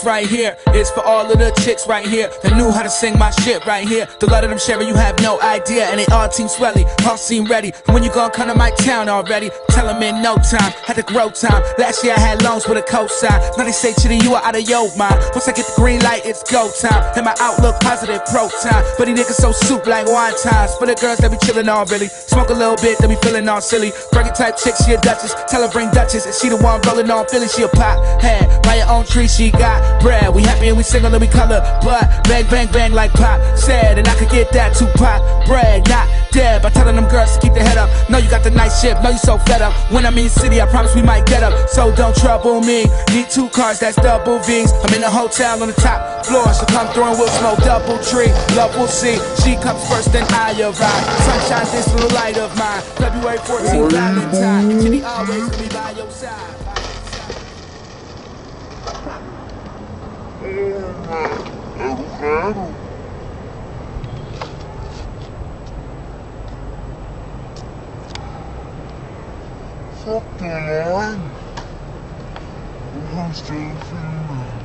This right here is for all of the chicks right here that knew how to sing my shit right here. The lot of them sharing, you have no idea, and they all team swelly, all seem ready. When you gon' come to my town already? Tell them in no time, had to grow time. Last year I had loans with a cosign. Now they say, Chitty, you are out of your mind. Once I get the green light, it's go time. And my outlook positive, pro time. But these niggas so soup like wine times. For the girls that be chillin' all really. Smoke a little bit, they be feeling all silly. Burger type chick, she a duchess. Tell her bring Duchess, and she the one rolling on feeling she a pot head. By your own tree, she got bread. We happy and we single and we color, but bang, bang, bang like Pop said. And I could get that to pop bread, not dead. By telling them girls to keep their head up. Know you got the night shift, know you so fed up. When I'm in city, I promise we might get up. So don't trouble me. Need 2 cars, that's double V's. I'm in a hotel on the top floor, so come through and we'll smoke double tree. Love we'll see. She comes first, then I arrive. Sunshine, this little light of mine. February 14th, Valentine. She always be by your side. Fuck the line. I'm still feeling